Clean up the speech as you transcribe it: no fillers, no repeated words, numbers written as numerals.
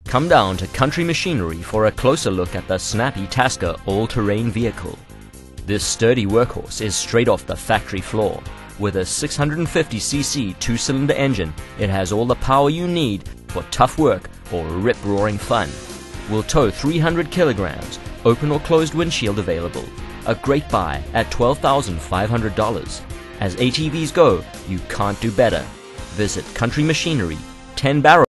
Come down to Country Machinery for a closer look at the snappy Tasker all-terrain vehicle. This sturdy workhorse is straight off the factory floor. With a 650cc two-cylinder engine, it has all the power you need for tough work or rip-roaring fun. We'll tow 300 kilograms, open or closed windshield available. A great buy at $12,500. As ATVs go, you can't do better. Visit Country Machinery, 10 Barrel